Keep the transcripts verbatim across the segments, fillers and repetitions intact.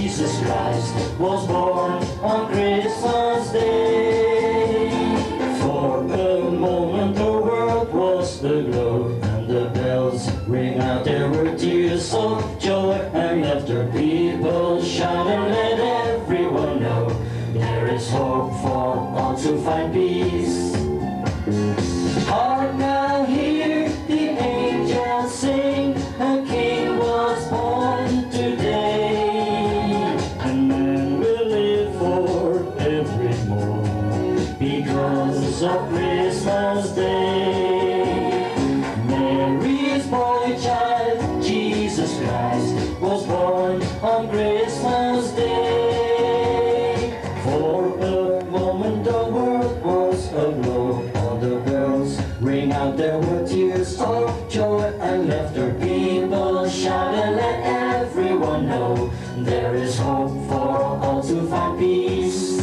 Jesus Christ was born on Christmas Day. For a moment the world was aglow, and the bells ring out. There were tears of joy and laughter. People shout and let everyone know there is hope for all to find peace. Hark now, hear the angels sing, a king was born today. And man will live forevermore because of Christmas Day. Mary's boy child, Jesus Christ, was born on Christmas Day. For a moment the world was aglow, all the bells ring out, there were tears of joy and laughter. People shout and let everyone know there is hope for all to find peace.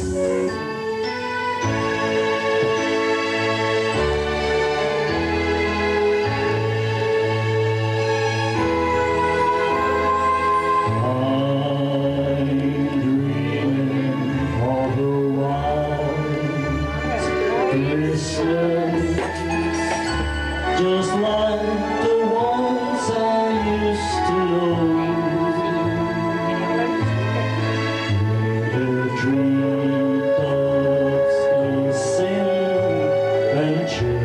Just like the ones I used to know, the treetops listen and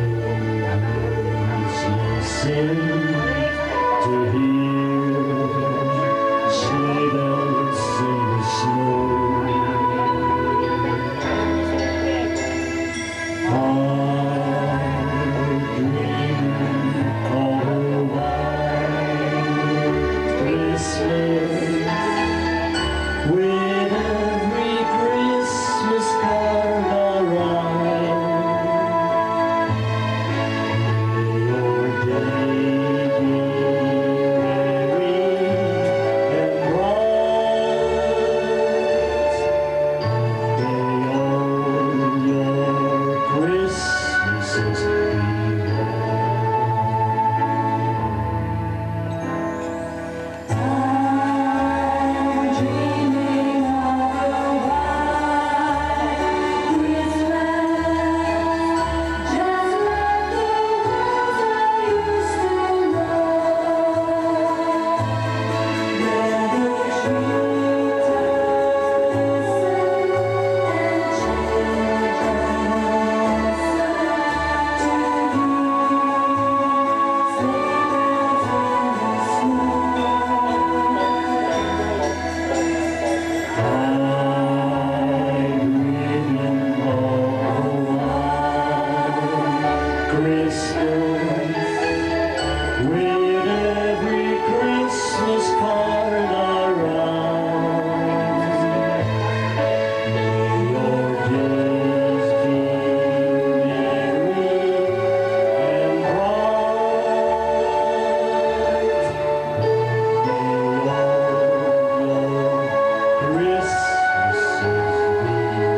trees listen to hear sleigh bells in the snow. With every Christmas card I write, may your day be merry and bright. May all your Christmases be with every Christmas card I write. May your days be merry and bright. May all your Christmases be.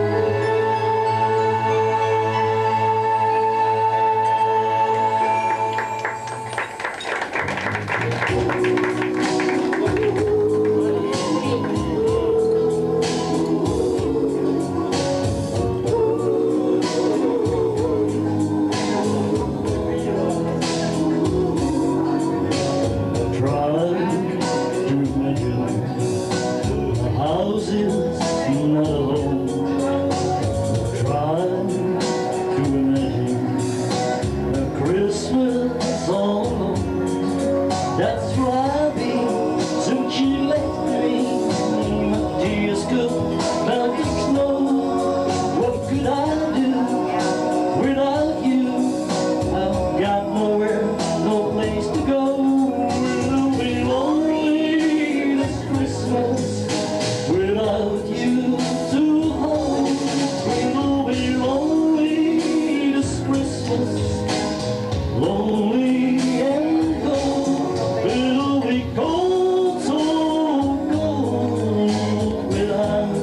Houses not alone. Try to imagine a Christmas alone. That's why I'll be since you left me. My tears could melt the snow. What could I do without you? I've got nowhere, no place to go. It'll be lonely this Christmas without you to hold. It'll be lonely this Christmas, lonely and cold. It'll be cold, so cold without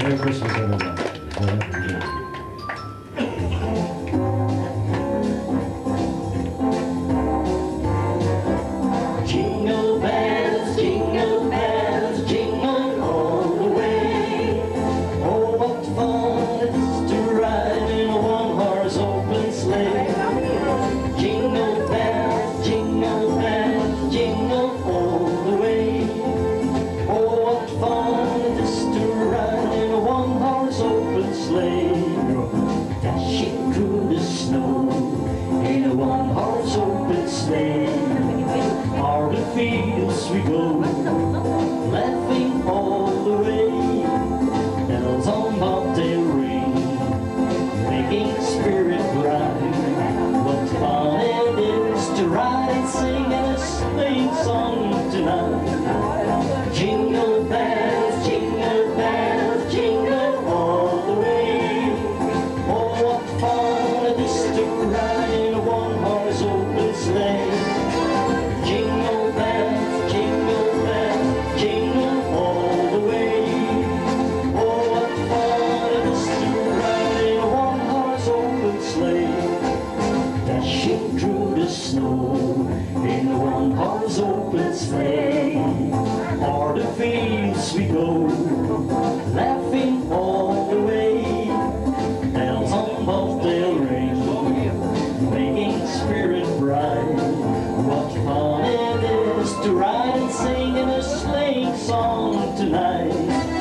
Merry Christmas, everyone. Jingle bells, jingle bells, jingle all the way. Oh, what fun it is to ride in a one-horse open sleigh. Jingle bells, jingle bells, jingle all the way. Oh, what fun it is to ride in a one-horse open sleigh. Dashing through the snow in a one-horse open sleigh. O'er the fields we go, laughing all the way. Bells on bobtail ring, making spirit bright. What fun it is to ride and sing a sleighing song tonight. Jingle bells, jingle bells, jingle all the way. Oh, what fun it is to ride in a one-horse open sleigh. Jingle bells, jingle bells, jingle all the way. Oh, what fun it is to ride in a one-horse open sleigh. Dashing through the snow in a one-horse open sleigh. O'er the fields we go, laughing all the way. Bells on bobtail ring, making spirit bright. What fun it is to ride and sing in a sleighing song tonight.